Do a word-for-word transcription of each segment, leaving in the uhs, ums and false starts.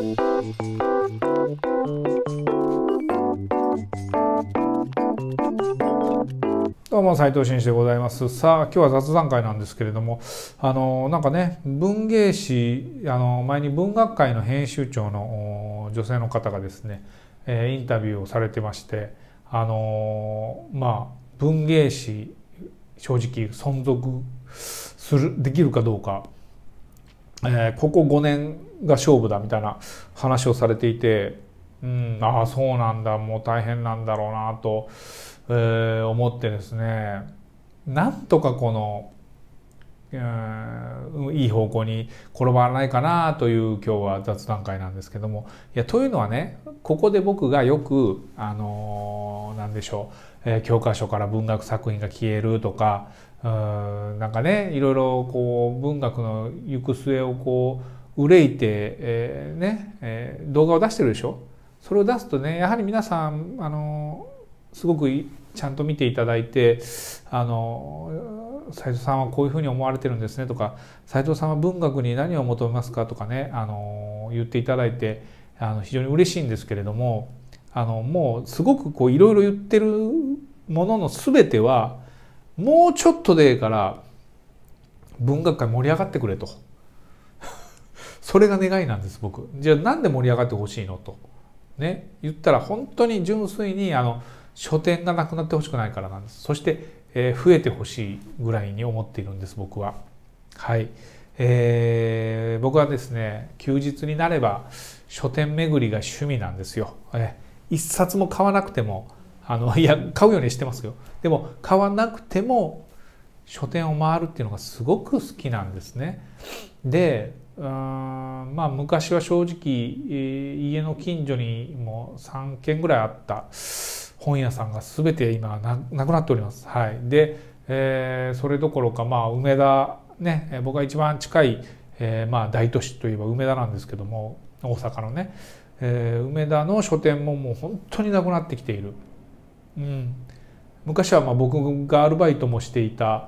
どうも斉藤真一でございます。さあ今日は雑談会なんですけれども、あのなんかね、文芸誌、あの前に文学界の編集長の女性の方がですね、えー、インタビューをされてまして、あのまあ文芸誌正直存続するできるかどうか、えー、ここごねんが勝負だみたいな話をされていて、うん、ああそうなんだ、もう大変なんだろうなと。えー、思ってですね、なんとかこの、えー、いい方向に転ばないかなという今日は雑談会なんですけども、いやというのはね、ここで僕がよくあのー、なんでしょう、えー、教科書から文学作品が消えるとか、うーんなんかね、いろいろこう文学の行く末をこう憂いて、えー、ね、えー、動画を出してるでしょ。それを出すとね、やはり皆さんあのー、すごくちゃんと見ていただいて、あの斉藤さんはこういうふうに思われてるんですねとか、斉藤さんは文学に何を求めますかとかね、あの言っていただいて、あの非常に嬉しいんですけれども、あのもうすごくこういろいろ言ってるものの全てはもうちょっとでいいから文学界盛り上がってくれとそれが願いなんです。僕じゃあなんで盛り上がってほしいのとね言ったら、本当に純粋にあの書店がなくなってほしくないからなんです。そして、えー、増えてほしいぐらいに思っているんです、僕は。はい、えー、僕はですね、休日になれば書店巡りが趣味なんですよ。えー、一冊も買わなくても、あのいや買うようにしてますよ。でも買わなくても書店を回るっていうのがすごく好きなんですね。で、うーんまあ昔は正直、えー、家の近所にもさんけんぐらいあった本屋さんが全て今ななくなっております。はい、で、えー、それどころか、まあ、梅田ね、僕が一番近い、えーまあ、大都市といえば梅田なんですけども、大阪のね、えー、梅田の書店ももう本当になくなってきている。うん、昔はまあ僕がアルバイトもしていた、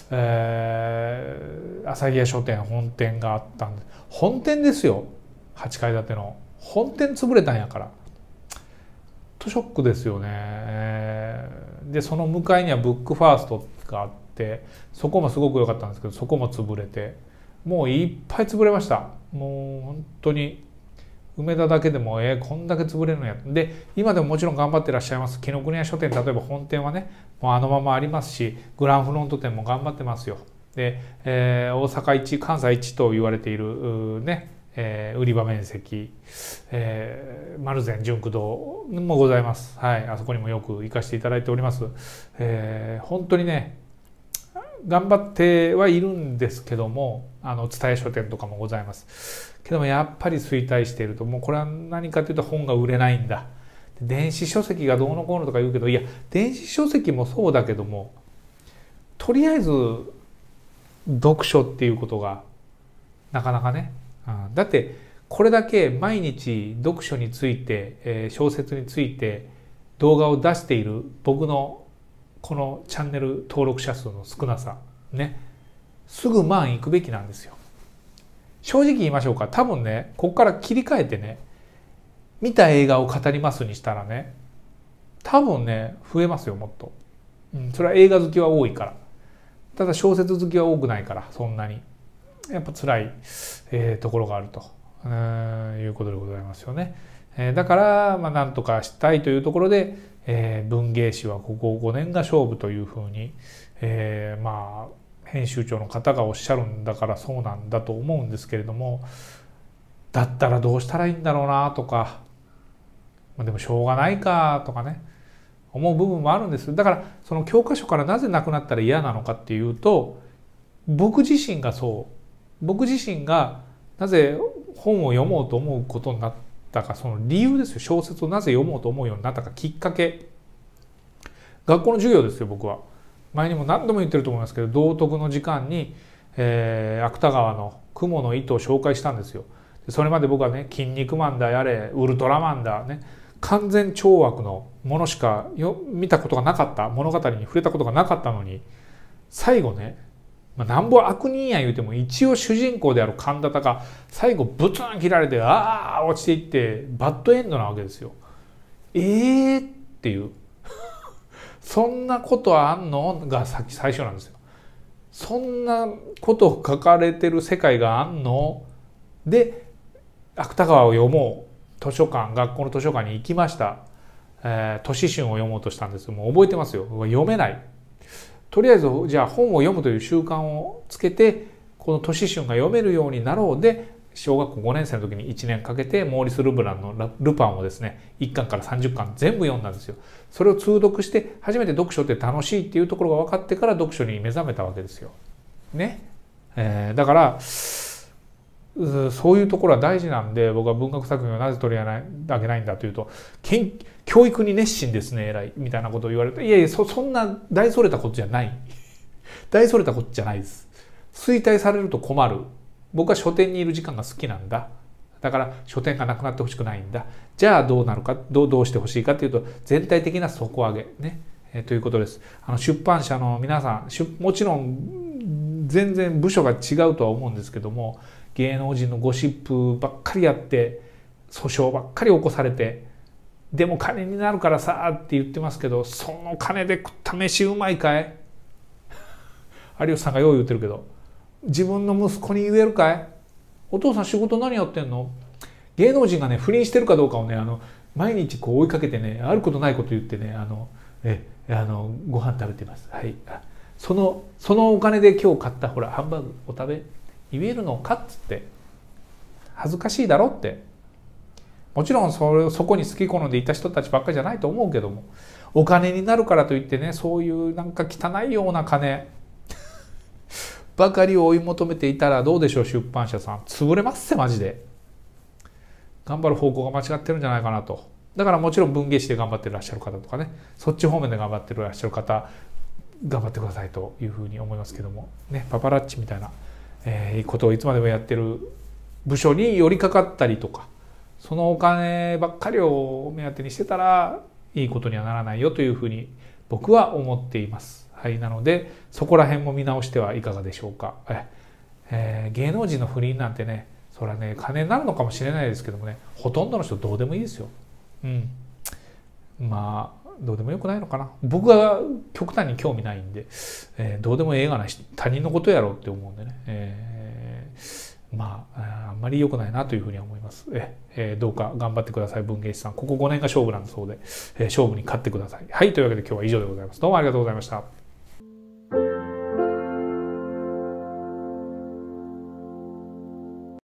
えー、朝日屋書店本店があったんで、本店ですよ、はちかい建ての本店潰れたんやから。ショックですよね。でその向かいにはブックファーストがあって、そこもすごく良かったんですけど、そこも潰れて、もういっぱい潰れました。もう本当に梅田だけでもえー、こんだけ潰れるのや。で今でももちろん頑張ってらっしゃいます紀ノ国屋書店、例えば本店はねもうあのままありますし、グランフロント店も頑張ってますよ。で、えー、大阪一関西一と言われているね、えー、売り場面積、えー、丸善純駆堂もございます。はい、あそこにもよく行かせていただいております。えー、本当にね頑張ってはいるんですけども、あの蔦屋書店とかもございますけども、やっぱり衰退していると。もうこれは何かというと、本が売れないんだ、電子書籍がどうのこうのとか言うけど、いや電子書籍もそうだけども、とりあえず読書っていうことがなかなかね、うん、だってこれだけ毎日読書について、えー、小説について動画を出している僕のこのチャンネル登録者数の少なさね、すぐ万行くべきなんですよ。正直言いましょうか、多分ねここから切り替えてね、見た映画を語りますにしたらね、多分ね増えますよ、もっと、うん、それは映画好きは多いから。ただ小説好きは多くないから、そんなにやっぱ辛い、えー、ところがあると、えー、いうことでございますよね。えー、だから、まあ、なんとかしたいというところで、えー、文芸誌はここごねんが勝負というふうに、えー、まあ編集長の方がおっしゃるんだからそうなんだと思うんですけれども、だったらどうしたらいいんだろうなとか、まあ、でもしょうがないかとかね思う部分もあるんです。だからその教科書からなぜなくなったら嫌なのかっていうと、僕自身がそう僕自身がなぜ本を読もうと思うことになったか、その理由ですよ。小説をなぜ読もうと思うようになったか、きっかけ、学校の授業ですよ。僕は前にも何度も言ってると思いますけど、道徳の時間に、えー、芥川の「蜘蛛の糸」を紹介したんですよ。それまで僕はね「筋肉マン」だやれ「ウルトラマン」だね、完全懲悪のものしかよ見たことがなかった、物語に触れたことがなかったのに、最後ねまあ、なんぼ悪人や言うても一応主人公である神田田が最後ブツン切られてああ落ちていってバッドエンドなわけですよ。えーっていうそんなことあんのがさっき最初なんですよ。そんなことを書かれてる世界があんので芥川を読もう図書館学校の図書館に行きました。えー、都市春を読もうとしたんです。もう覚えてますよ。読めない。とりあえずじゃあ本を読むという習慣をつけてこの都市春が読めるようになろうで小学校ごねん生の時にいちねんかけてモーリス・ルブランのルパンをですねいっかんからさんじゅっかん全部読んだんですよ。それを通読して初めて読書って楽しいっていうところが分かってから読書に目覚めたわけですよ。ね。えー、だからそういうところは大事なんで僕は文学作品をなぜ取り上げないんだというと教育に熱心ですね偉いみたいなことを言われていやいや そ, そんな大それたことじゃない大それたことじゃないです。衰退されると困る。僕は書店にいる時間が好きなんだ。だから書店がなくなってほしくないんだ。じゃあどうなるかどうどうしてほしいかというと全体的な底上げね、えー、ということです。あの出版社の皆さんもちろん全然部署が違うとは思うんですけども芸能人のゴシップばっかりやって訴訟ばっかり起こされてでも金になるからさって言ってますけどその金で食った飯うまいかい有吉さんがよう言ってるけど自分の息子に言えるかいお父さん仕事何やってんの芸能人がね不倫してるかどうかをねあの毎日こう追いかけてねあることないこと言ってねあのえあのご飯食べてますはいそのそのお金で今日買ったほらハンバーグお食べ言えるのかっつって恥ずかしいだろってもちろんそれそこに好き好んでいた人たちばっかりじゃないと思うけどもお金になるからといってねそういうなんか汚いような金ばかりを追い求めていたらどうでしょう出版社さん潰れますってマジで頑張る方向が間違ってるんじゃないかなと。だからもちろん文芸誌で頑張ってらっしゃる方とかねそっち方面で頑張ってらっしゃる方頑張ってくださいというふうに思いますけどもねパパラッチみたいなえー、ことをいつまでもやってる部署に寄りかかったりとかそのお金ばっかりを目当てにしてたらいいことにはならないよというふうに僕は思っています。はい、なのでそこら辺も見直してはいかがでしょうか。えー、芸能人の不倫なんてねそれはね金になるのかもしれないですけどもねほとんどの人どうでもいいですよ。うん、まあどうでもよくないのかな。僕は極端に興味ないんで、えー、どうでもええがな他人のことやろうって思うんでね、えー、まああんまり良くないなというふうには思います。えー、どうか頑張ってください文芸士さんここごねんが勝負なんだそうで、えー、勝負に勝ってください。はいというわけで今日は以上でございます。どうもありがとうございました。